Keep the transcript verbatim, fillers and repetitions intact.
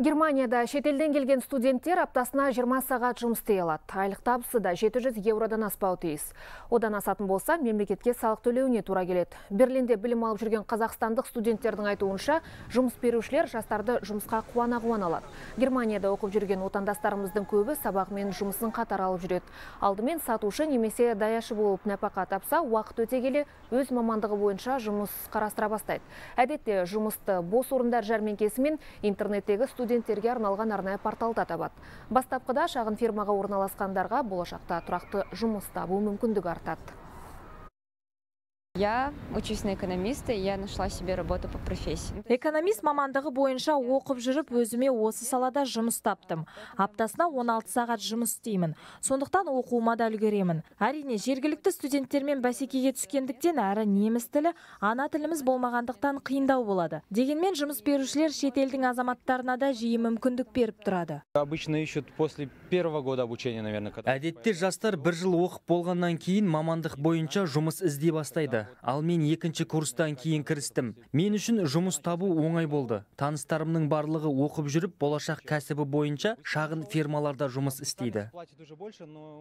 Германияда шетелден келген студенттер аптасына жиырма сағат жұмыс істей алады. Айлық табысы да жеті жүз еуродан аспауы тиіс. Одан асатын болса, мемлекетке салық төлеуіне тура келеді. Берлинде білім алып жүрген қазақстандық студенттердің айтуынша, жұмыс берушілер жастарды жұмысқа қуана-қуана алады. Германияда оқып жүрген отандастарымыздың көбі сабағымен жұмысын қатар алып жүреді. Алдымен сатушы немесе даяшы болып нәпақа тапса, уақыт өте келе өз мамандығы бойынша жұмыс қарастыра бастайды. Әдетте жұмысты бос орындар жәрмеңкесі мен интернеттегі студенттерге арналған арнайы порталда табады. Бастапқыда шағын фирмаға орналасқандарға болашақта тұрақты жұмыс табу мүмкіндігі артады. Я учусь на экономиста, и я нашла себе работу по профессии. Экономист мамандығы бойынша оқып жүріп, өзіме осы салада жұмыс таптым. Аптасына он алты сағат жұмыс істеймін. Сондықтан оқуыма да үлгеремін. Әрине, жергілікті студенттермен бәсекеге түскендіктен әрі неміс тілі, ана тіліміз болмағандықтан қиындау болады. Дегенмен жұмыс берушілер шетелдің азаматтарына да жиі мүмкіндік беріп тұрады. Обычно ищут после первого года обучения, наверное. Әдетте жастар бір жыл оқып болғаннан кейін мамандық бойынша жұмыс іздей бастайды. Ал мен екінші курстан кейін кірістім. Мен үшін жұмыс табу оңай болды. Таныстарымның барлығы оқып жүріп, болашақ кәсібі бойынша шағын фирмаларда жұмыс істейді.